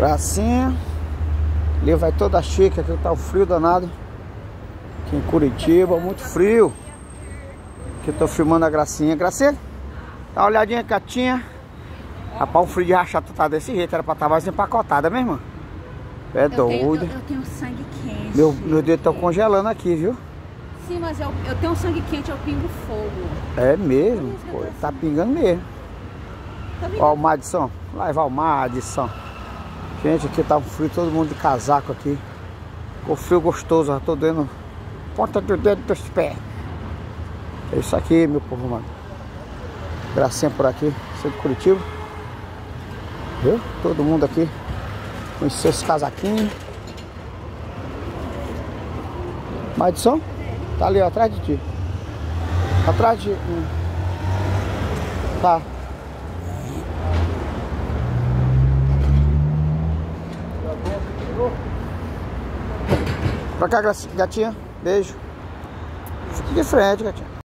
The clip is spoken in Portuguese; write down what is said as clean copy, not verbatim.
Gracinha. Ali vai toda chique, aqui tá o frio danado. Aqui em Curitiba, muito frio. Aqui eu tô filmando a Gracinha. Gracinha, dá uma olhadinha, gatinha. Rapaz, o frio de rachar tu tá desse jeito. Era pra estar mais empacotada, minha irmã. É doido. Eu tenho sangue quente. Meu dedo estão congelando aqui, viu? Sim, mas eu tenho sangue quente, eu pingo fogo. É mesmo? Pô, tá pingando mesmo. Ó o Madison. Lá vai o Madison. Gente, aqui tá um frio, todo mundo de casaco aqui. O frio gostoso, já tô dando ponta do dedo dos pés. É isso aqui, meu povo, mano. Gracinha por aqui, centro de Curitiba. Viu? Todo mundo aqui com os seus casaquinhos. Madison, tá ali ó, atrás de ti. Atrás de... Tá. Pra cá, gatinha. Beijo. Fique de frente, gatinha.